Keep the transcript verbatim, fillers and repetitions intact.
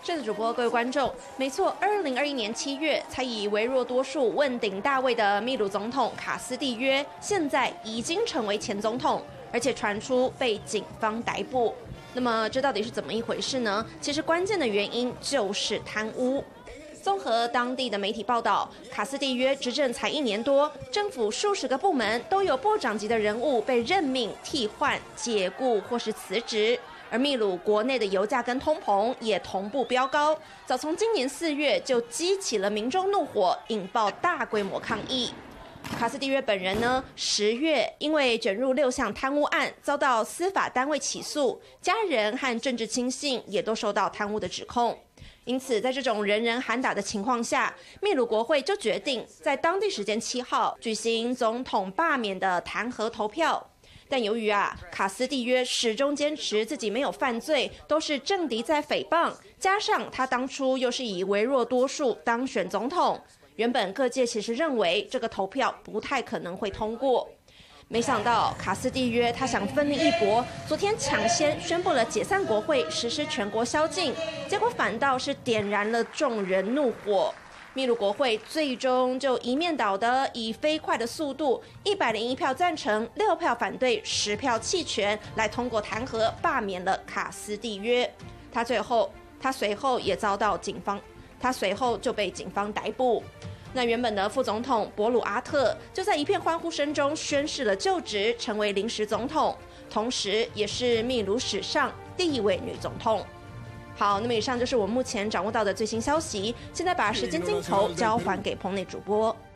是的，主播，各位观众，没错，二零二一年七月才以微弱多数问鼎大位的秘鲁总统卡斯蒂约，现在已经成为前总统，而且传出被警方逮捕。那么这到底是怎么一回事呢？其实关键的原因就是贪污。综合当地的媒体报道，卡斯蒂约执政才一年多，政府数十个部门都有部长级的人物被任命、替换、解雇或是辞职。而秘鲁国内的油价跟通膨也同步飙高，早从今年四月就激起了民众怒火，引爆大规模抗议。卡斯蒂约本人呢，十月因为卷入六项贪污案，遭到司法单位起诉，家人和政治亲信也都受到贪污的指控。因此，在这种人人喊打的情况下，秘鲁国会就决定在当地时间七号举行总统罢免的弹劾投票。但由于啊，卡斯蒂约始终坚持自己没有犯罪，都是政敌在诽谤，加上他当初又是以微弱多数当选总统，原本各界其实认为这个投票不太可能会通过。没想到卡斯蒂约他想奋力一搏，昨天抢先宣布了解散国会，实施全国宵禁，结果反倒是点燃了众人怒火。秘鲁国会最终就一面倒的以飞快的速度，一百零一票赞成，六票反对，十票弃权，来通过弹劾罢免了卡斯蒂约。他最后，他随后也遭到警方，他随后就被警方逮捕。那原本的副总统博鲁阿特就在一片欢呼声中宣誓了就职，成为临时总统，同时也是秘鲁史上第一位女总统。好，那么以上就是我目前掌握到的最新消息。现在把时间镜头交还给棚内主播。